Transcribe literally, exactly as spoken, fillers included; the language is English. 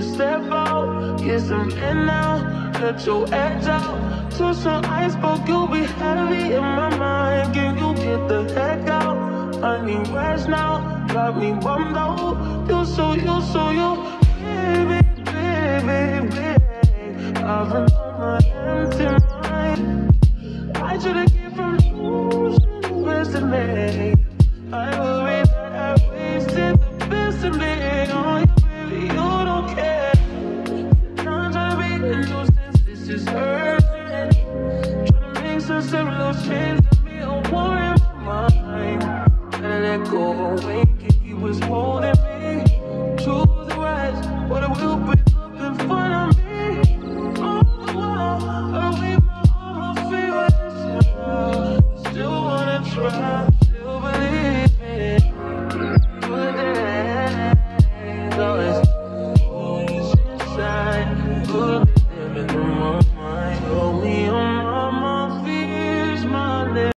step out, get some air now, let your edge out. To some iceberg, you'll be heavy in my mind. Can you get the heck out? I need rest now, got me bummed out. You so, you so, you, baby, baby, baby. I've been on my empty mind. I should've came from losing the best in me. I worry that I wasted the best in me. Oh, you, baby, you don't care. I'm trying to be a nuisance, this is urgent. Trying to make some simple change to me, a war in my mind. Gotta let go away, he was holding me to the right, but it will break up in front of me. On the wall, I wave my arm, I feel it. Still wanna try, still believe it. Good days, always, always inside. Good